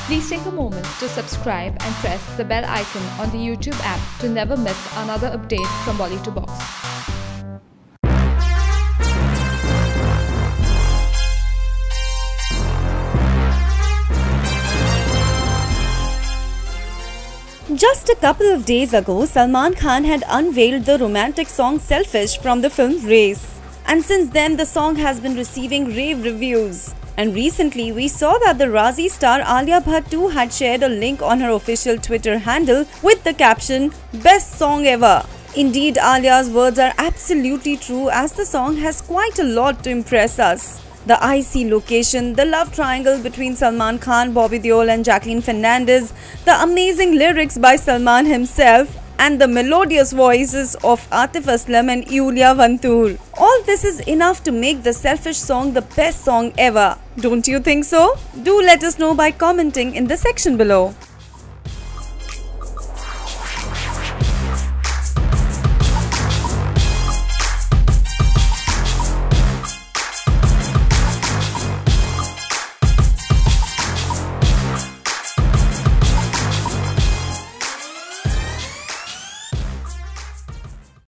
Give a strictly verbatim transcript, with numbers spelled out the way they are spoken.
Please take a moment to subscribe and press the bell icon on the YouTube app to never miss another update from Bolly two Box. Just a couple of days ago, Salman Khan had unveiled the romantic song Selfish from the film Race. And since then, the song has been receiving rave reviews. And recently, we saw that the Razi star Alia Bhatt too had shared a link on her official Twitter handle with the caption, "Best song ever." Indeed, Alia's words are absolutely true, as the song has quite a lot to impress us. The icy location, the love triangle between Salman Khan, Bobby Deol and Jacqueline Fernandez, the amazing lyrics by Salman himself, and the melodious voices of Atif Aslam and Yulia Vantur. All this is enough to make the Selfish song the best song ever. Don't you think so? Do let us know by commenting in the section below.